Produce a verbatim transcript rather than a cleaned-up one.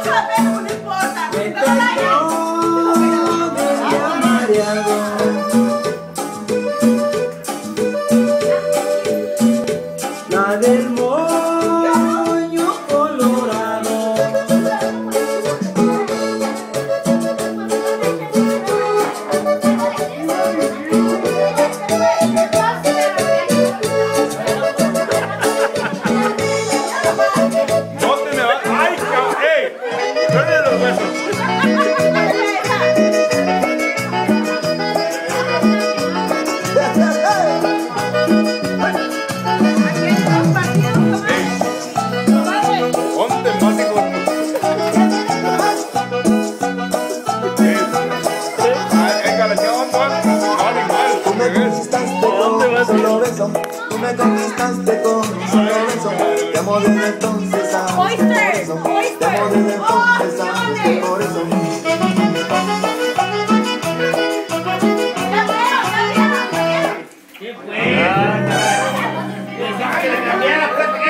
sabemos, no importa. Me No lo dañan. tengo mareado. La del moño colorado. No te me vas. ¡Ay, cabrón! ¡Ey! ¡Duele los huesos! Ponte más, hijo de Tú me conquistaste con un solo beso. Tú me conquistaste con un solo beso. Te amo desde entonces a Oyster, eso. oyster. Te amo desde entonces a Oh, por eso. ¿Qué fue? Ah, que le cambiara la